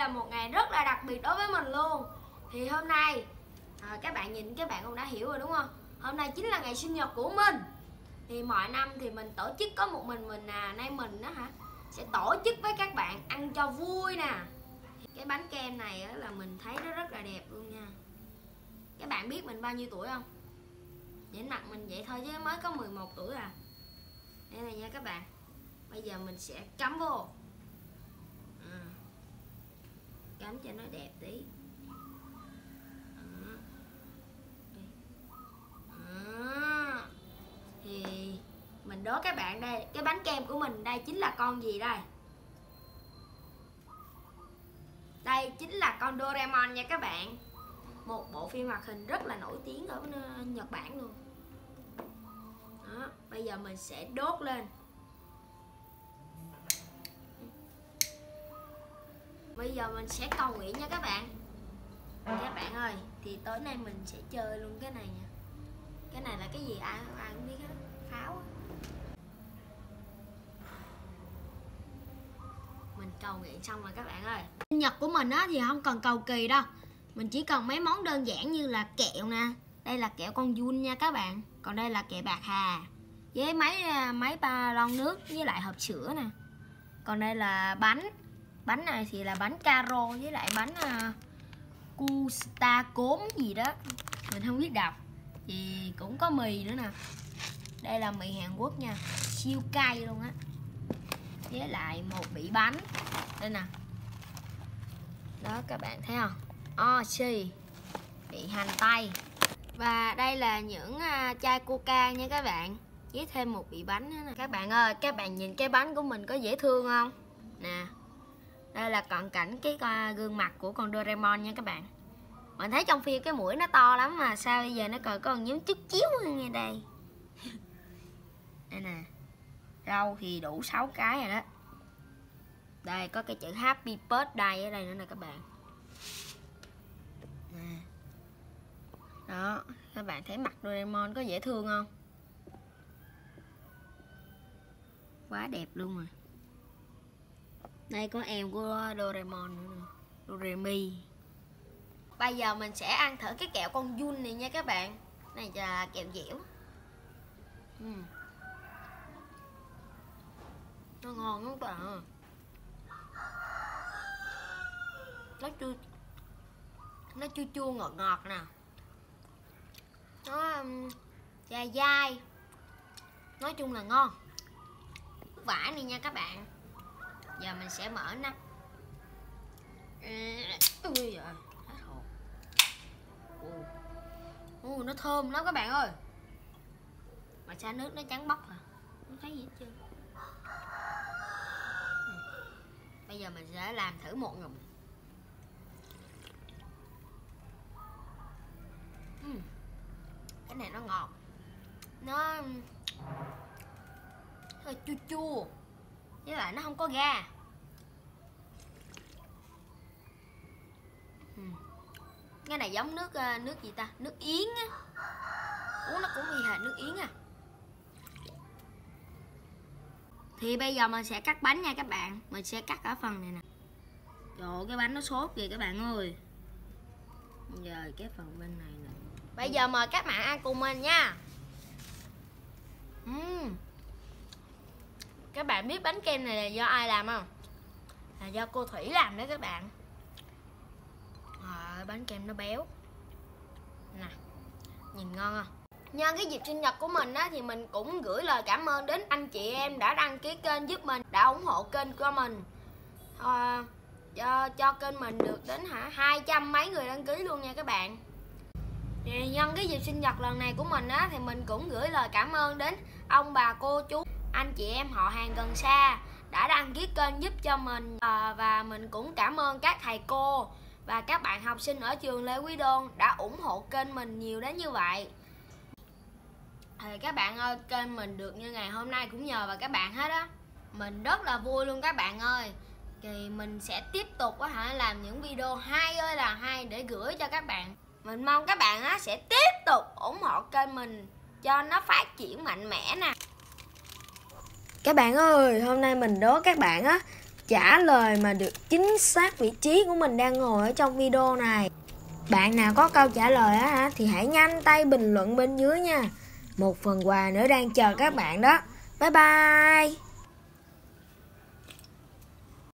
là một ngày rất là đặc biệt đối với mình luôn. Thì hôm nay các bạn nhìn các bạn cũng đã hiểu rồi đúng không? Hôm nay chính là ngày sinh nhật của mình. Thì mọi năm thì mình tổ chức có một mình nay mình đó sẽ tổ chức với các bạn ăn cho vui nè. Cái bánh kem này là mình thấy nó rất là đẹp luôn nha. Các bạn biết mình bao nhiêu tuổi không? Nhìn mặt mình vậy thôi chứ mới có 11 tuổi à. Đây này nha các bạn. Bây giờ mình sẽ cắm vô. Cắm cho nó đẹp tí. Thì mình đố các bạn đây, cái bánh kem của mình đây chính là con gì đây? Đây chính là con Doraemon nha các bạn. Một bộ phim hoạt hình rất là nổi tiếng ở Nhật Bản luôn. Đó, bây giờ mình sẽ đốt lên. Bây giờ mình sẽ cầu nguyện nha các bạn. Các bạn ơi, thì tối nay mình sẽ chơi luôn cái này nha. Cái này là cái gì ai cũng biết hết. Pháo á. Mình cầu nguyện xong rồi các bạn ơi. Sinh nhật của mình á thì không cần cầu kỳ đâu. Mình chỉ cần mấy món đơn giản như là kẹo nè. Đây là kẹo con giun nha các bạn. Còn đây là kẹo bạc hà với mấy ba lon nước với lại hộp sữa nè. Còn đây là bánh. Bánh này thì là bánh caro với lại bánh custa cốm gì đó. Mình không biết đọc. Thì cũng có mì nữa nè. Đây là mì Hàn Quốc nha. Siêu cay luôn á. Với lại một bỉ bánh. Đây nè. Đó các bạn thấy không? Oxy. Bị hành tây. Và đây là những chai coca nha các bạn. Với thêm một bỉ bánh nữa nè. Các bạn ơi, các bạn nhìn cái bánh của mình có dễ thương không? Nè. Đây là cận cảnh cái gương mặt của con Doraemon nha các bạn. Mình thấy trong phim cái mũi nó to lắm mà sao bây giờ nó còn có nhúm chút chiếu ngay đây. Đây nè. Rau thì đủ 6 cái rồi đó. Đây có cái chữ Happy Birthday ở đây nữa nè các bạn. Nè. Đó, các bạn thấy mặt Doraemon có dễ thương không? Quá đẹp luôn rồi. Đây có em của Doraemon nữa nè. Doremi. Bây giờ mình sẽ ăn thử cái kẹo con giun này nha các bạn. Này là kẹo dẻo. Nó ngon lắm các bạn. Nó chua chua ngọt ngọt nè. Nó dai dai. Nói chung là ngon. Vải này nha các bạn. Giờ mình sẽ mở nắp. Ui giời, hết hồn. Nó thơm lắm các bạn ơi. Mà sao nước nó trắng bóc à? Không thấy gì hết trơn. Bây giờ mình sẽ làm thử một ngụm. Cái này nó ngọt. Nó hơi chua chua. Với lại nó không có ga. Cái này giống nước gì ta? Nước yến á. Uống nó cũng y hệt nước yến à. Thì bây giờ mình sẽ cắt bánh nha các bạn. Mình sẽ cắt ở phần này nè. Trời ơi, cái bánh nó xốp kìa các bạn ơi. Giờ cái phần bên này nè. Bây giờ mời các bạn ăn cùng mình nha. Các bạn biết bánh kem này là do ai làm không? Là do cô Thủy làm đấy các bạn. Bánh kem nó béo. Nè, nhìn ngon không? Nhân cái dịp sinh nhật của mình á, thì mình cũng gửi lời cảm ơn đến anh chị em đã đăng ký kênh giúp mình, đã ủng hộ kênh của mình. Cho kênh mình được đến 200 mấy người đăng ký luôn nha các bạn. Thì nhân cái dịp sinh nhật lần này của mình á, thì mình cũng gửi lời cảm ơn đến ông bà cô chú, anh chị em họ hàng gần xa đã đăng ký kênh giúp cho mình. Và mình cũng cảm ơn các thầy cô và các bạn học sinh ở trường Lê Quý Đôn đã ủng hộ kênh mình nhiều đến như vậy. Thì các bạn ơi, kênh mình được như ngày hôm nay cũng nhờ vào các bạn hết á. Mình rất là vui luôn các bạn ơi. Thì mình sẽ tiếp tục làm những video hay ơi là hay để gửi cho các bạn. Mình mong các bạn sẽ tiếp tục ủng hộ kênh mình cho nó phát triển mạnh mẽ nè. Các bạn ơi, hôm nay mình đố các bạn trả lời mà được chính xác vị trí của mình đang ngồi ở trong video này. Bạn nào có câu trả lời á thì hãy nhanh tay bình luận bên dưới nha. Một phần quà nữa đang chờ các bạn đó. Bye bye.